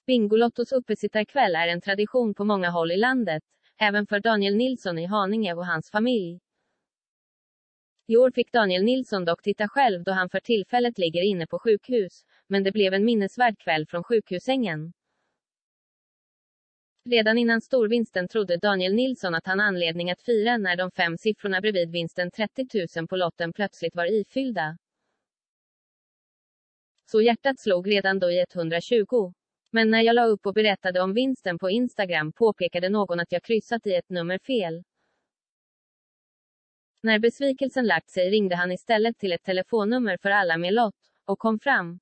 Bingolottos uppesittarkväll är en tradition på många håll i landet, även för Daniel Nilsson i Haninge och hans familj. I år fick Daniel Nilsson dock titta själv då han för tillfället ligger inne på sjukhus, men det blev en minnesvärd kväll från sjukhussängen. Redan innan storvinsten trodde Daniel Nilsson att han anledning att fira när de 5 siffrorna bredvid vinsten 30 000 på lotten plötsligt var ifyllda. Så hjärtat slog redan då i 120. Men när jag la upp och berättade om vinsten på Instagram påpekade någon att jag kryssat i ett nummer fel. När besvikelsen lagt sig ringde han istället till ett telefonnummer för alla med lott, och kom fram.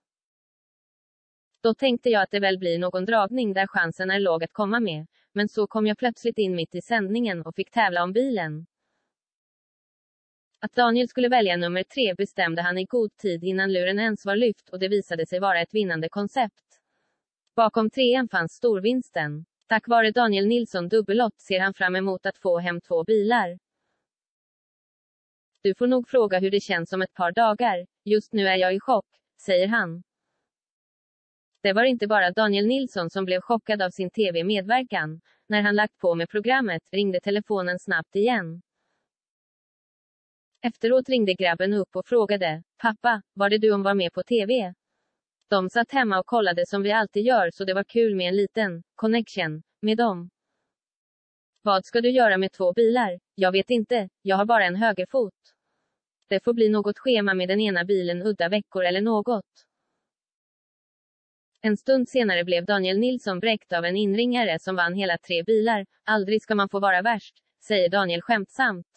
Då tänkte jag att det väl blir någon dragning där chansen är låg att komma med, men så kom jag plötsligt in mitt i sändningen och fick tävla om bilen. Att Daniel skulle välja nummer 3 bestämde han i god tid innan luren ens var lyft och det visade sig vara ett vinnande koncept. Bakom 3:an fanns storvinsten. Tack vare Daniel Nilsson dubbellott ser han fram emot att få hem 2 bilar. Du får nog fråga hur det känns om ett par dagar. Just nu är jag i chock, säger han. Det var inte bara Daniel Nilsson som blev chockad av sin tv-medverkan. När han lagt på med programmet ringde telefonen snabbt igen. Efteråt ringde grabben upp och frågade, pappa, var det du som var med på tv? De satt hemma och kollade som vi alltid gör så det var kul med en liten connection med dem. Vad ska du göra med 2 bilar? Jag vet inte, jag har bara en högerfot. Det får bli något schema med den ena bilen udda veckor eller något. En stund senare blev Daniel Nilsson bräckt av en inringare som vann hela 3 bilar. Aldrig ska man få vara värst, säger Daniel skämtsamt.